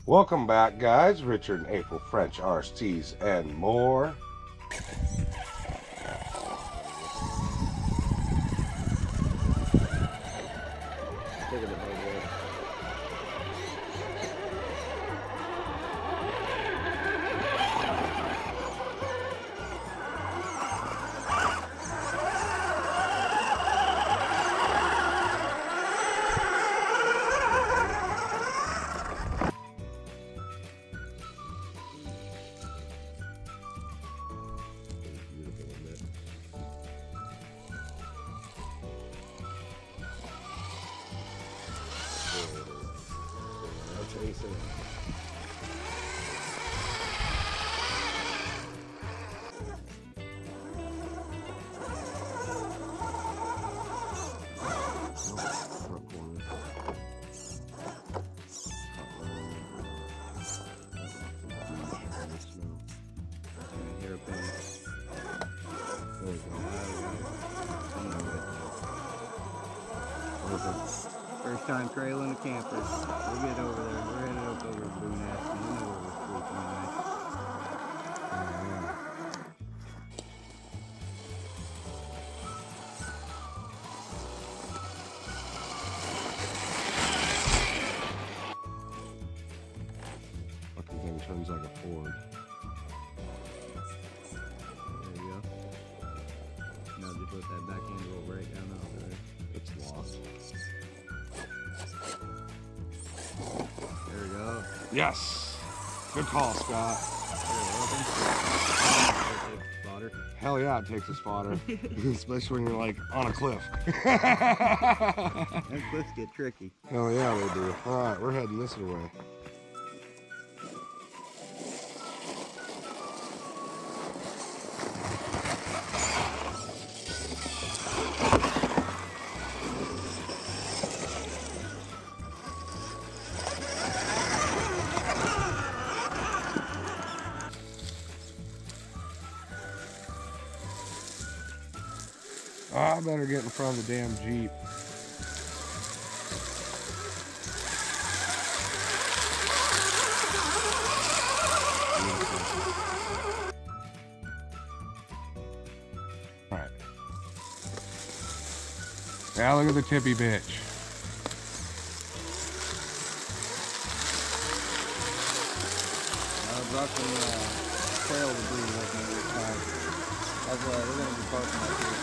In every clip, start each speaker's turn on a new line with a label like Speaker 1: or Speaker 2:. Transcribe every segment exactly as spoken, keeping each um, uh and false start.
Speaker 1: Welcome back, guys. Richard and April French R S Ts and more.
Speaker 2: Look at the hard work. Jason. First time trailing a camper. We'll get over there. We're headed up over to Blue Nest, and we know where we're sleeping tonight.
Speaker 1: Fucking thing turns like a Ford.
Speaker 2: There you go. Now just let that back end roll right down over there.
Speaker 1: It's lost.
Speaker 2: There we go.
Speaker 1: Yes. Good call, Scott.
Speaker 2: Spotter.
Speaker 1: Hell yeah, it takes a spotter. Especially when you're like on a cliff.
Speaker 2: Them cliffs get tricky.
Speaker 1: Hell yeah, they do. Alright, we're heading this way. I better get in front of the damn Jeep. Alright. Now look at the tippy bitch.
Speaker 2: I was rocking the uh, trail to Blue with me this time. That's why we're going to be parking up here.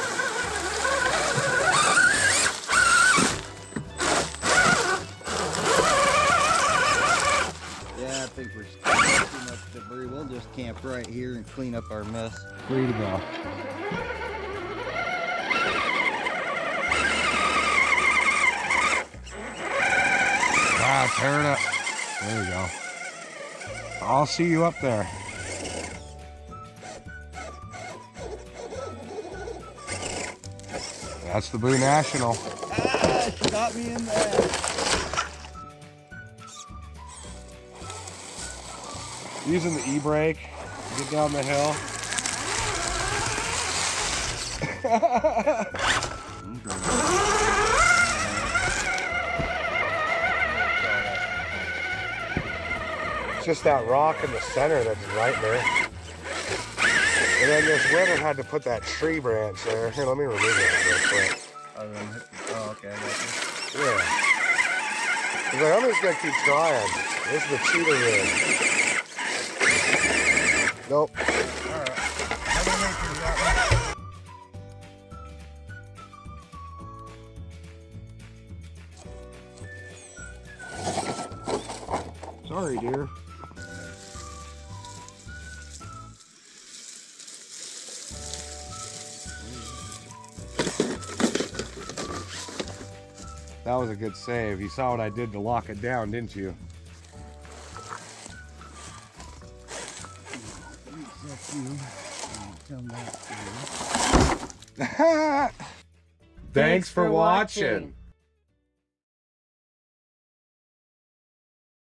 Speaker 2: Yeah, I think we're too much debris. We'll just camp right here and clean up our mess.
Speaker 1: Free to go. Ah, tear it up. There you go. I'll see you up there. That's the Blue National.
Speaker 2: Ah, she got me in there.
Speaker 1: Using the e-brake, get down the hill. It's just that rock in the center that's right there. And then this winter had to put that tree branch there. Here, let me remove that real quick.
Speaker 2: Oh, okay, I got you.
Speaker 1: Yeah. He's like, I'm just gonna keep trying. This is the cheater rig. Nope.
Speaker 2: Alright. How many acres you got?
Speaker 1: Sorry, dear. That was a good save. You saw what I did to lock it down, didn't you? Thanks for watching.